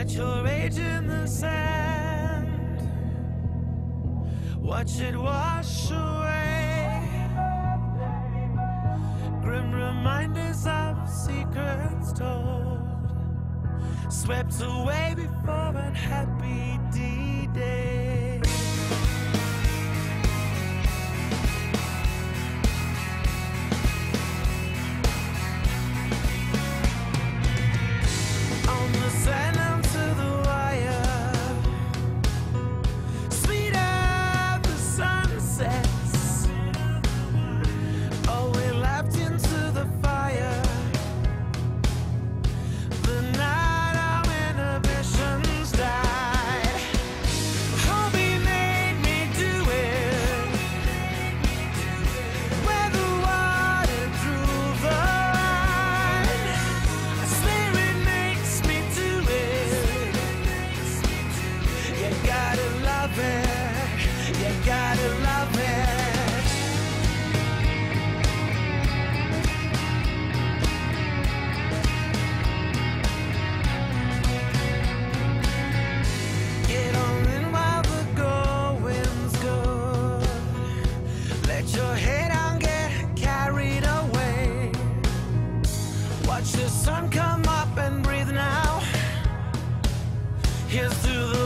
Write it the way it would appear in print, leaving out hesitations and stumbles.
Write your age in the sand, watch it wash away. Grim reminders of secrets told, swept away before unhappy D-Day. On the sand to the wire, sweet of the sunsets. Oh, we laughed into the fire. The night our inhibitions died. Hobie made me do it, where the water drew the line. I swear it makes me do it. You gotta love it, you gotta love it. Get on in while the going's good. Let your head down, get carried away. Watch the sun come up and breathe now. Here's through the